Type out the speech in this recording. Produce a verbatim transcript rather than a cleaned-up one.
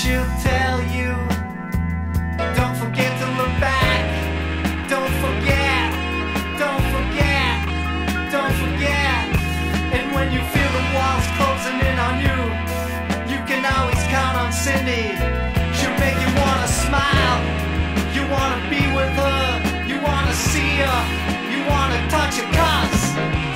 she'll tell you, don't forget to look back. Don't forget, don't forget, don't forget. And when you feel the walls closing in on you, you can always count on Cindy. She'll make you wanna smile. You wanna be with her. You wanna see her. You wanna touch her, cause